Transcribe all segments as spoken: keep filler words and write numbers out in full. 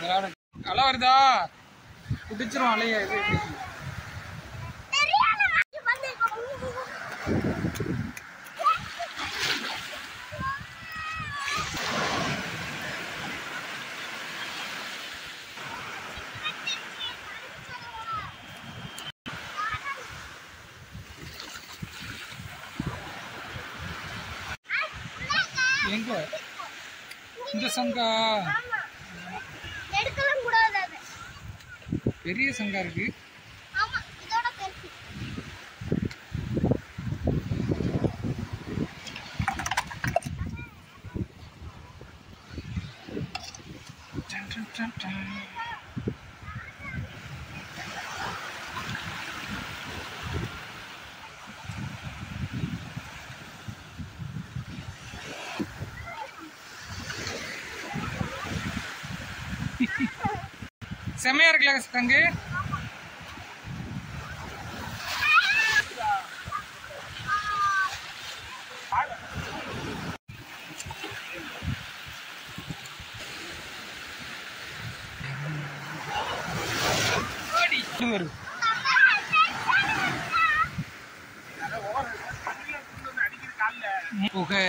அலை வருதா? குடிச்சிரும் அலையா இது. எங்க இந்த சங்கா? பெரிய சங்கா இருக்கு. செமையா இருக்குல்ல தங்கு? புகை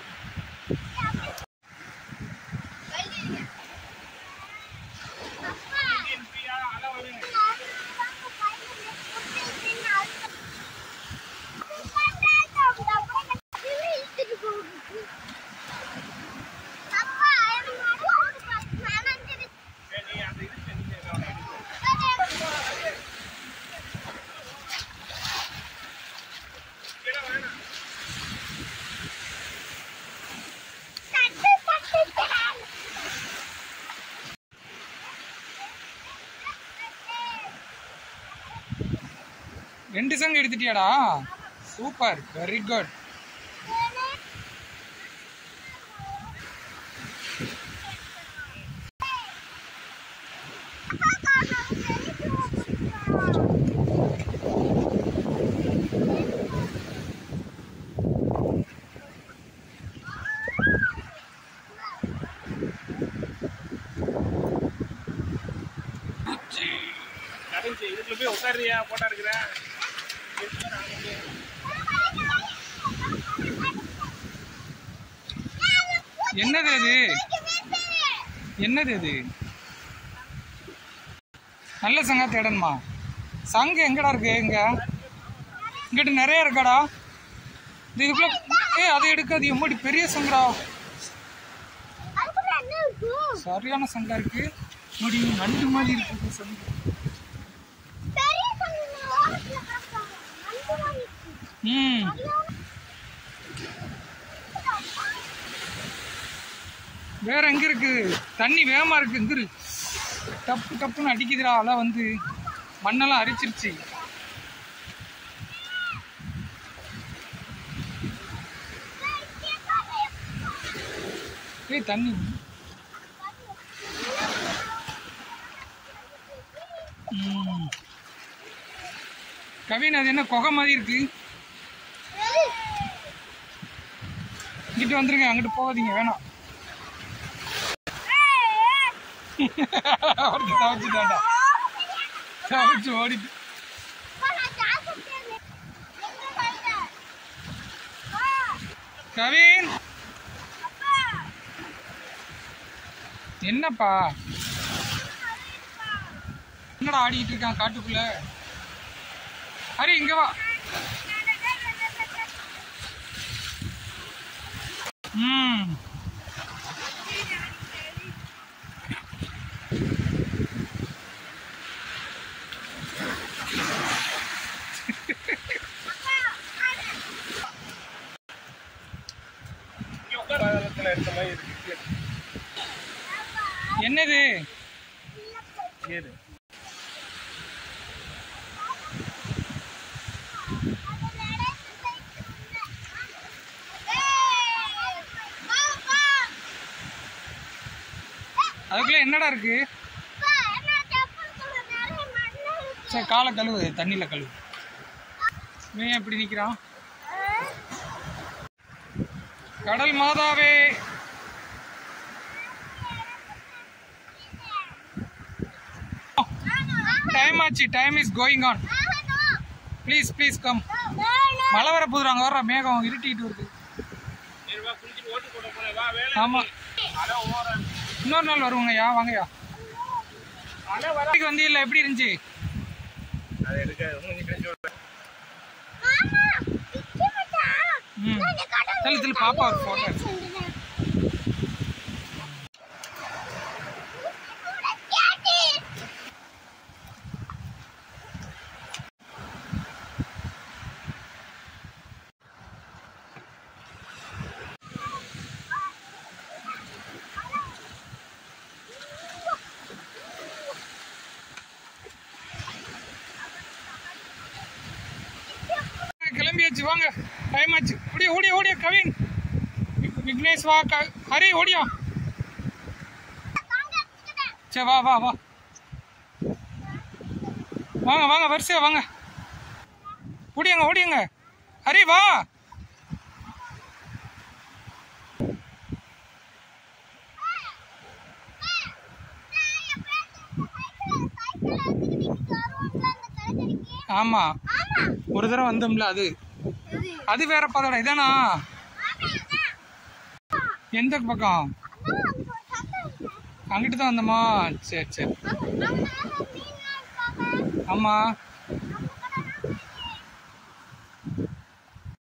ரெண்டு சங்கு எடுத்துட்டியாடா? Super, very good. இதுல போய் உட்காரியா? போட்டா இருக்கிறேன். என்னது அது? என்னது அது? நல்ல சங்கா தேடணுமா? சங்கு எங்கடா இருக்கு? இங்க இங்கிட்ட நிறைய இருக்காடா. இதுக்குள்ள ஏ அதை எடுக்காது. எம்மாடி பெரிய சங்கடா, சரியான சங்கா இருக்கு. முடி நண்டு மாதிரி இருக்கு சங்கு. ம் வேற எங்க இருக்கு? தண்ணி வேகமா இருக்கு. இங்க டப்பு டப்புன்னு அடிக்குதுடா அலை வந்து மண்ணெல்லாம் அரிச்சிருச்சு. ஏய் தண்ணி ம் கவின், அது என்ன குகை மாதிரி இருக்கு? இங்கிட்டு வந்துருங்க, அங்கிட்டு போகாதீங்க, வேணாம். தவிச்சுட்டாண்டா, தவிச்சு ஓடிட்டு. கவின் என்னப்பா? என்னடா ஆடிக்கிட்டு இருக்கான் காட்டுக்குள்ள? ஹரி இங்க வா. ம் என்னது? அதுக்குள்ள என்னடா இருக்கு? சரி காலை கழுவு, தண்ணியில கழுவு. இவன் எப்படி நிக்கிறான்? கடல் மாதாவே டைம் ஆச்சு. Time is going on. Please please come. மழை வர போதும். அங்கே வர்ற மேகம் இருட்டிட்டு வருது. ஆமா, இன்னொரு நாள் வருவாங்கய்யா. வாங்கய்யா. வந்து இல்லை, எப்படி இருந்துச்சு? ம் தள்ளி தள்ளி பாப்பா ஒரு போட்டோ. கிளம்பியாச்சு, வாங்க. டைம் ஆச்சு. ஓடியா ஓடியா ஓடியா கவின், விக்னேஷ் வா, ஹரி ஓடியா. சரி வா வா வா வாங்க வாங்க, வரிசையா வாங்க. ஓடியாங்க ஓடியாங்க. ஹரி வா. ஆமா, ஒரு தடவை வந்தோம்ல, அது அது வேற பதம். இதானா? எந்த பக்கம்? அங்கிட்டு தான் வந்தோமா? சரி சரி. ஆமா.